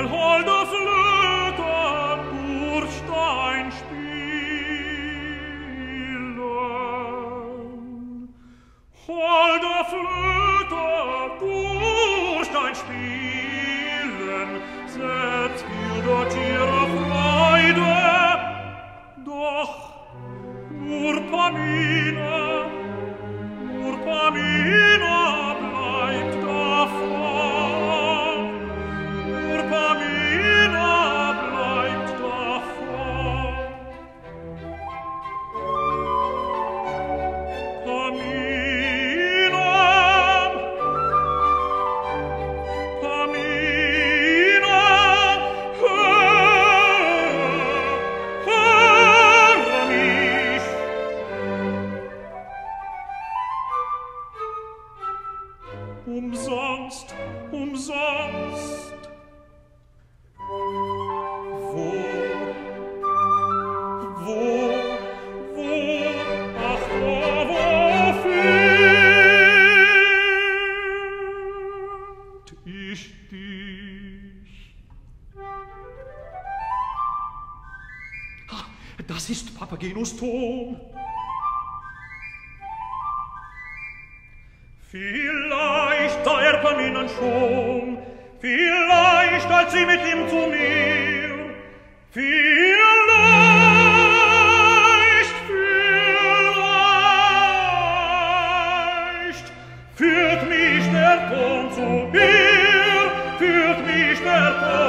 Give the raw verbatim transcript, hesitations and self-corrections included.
will holde Flöte durch dein Spielen. Holde Flöte durch dein Spielen, setzt ihr dort ihre Freude, doch nur Pamina, nur Pamina bleibt davon, nur Pamina bleibt davon. Pamina, Pamina, hör, höre mich. Umsonst, umsonst. Wo, wo, wo, ach wo, wo find ich dich? Ah, das ist Papagenos Ton. Vielleicht da er Paminen schon, vielleicht als sie mit ihm zu mir, vielleicht, vielleicht führt mich der Ton zu ihr, führt mich der Ton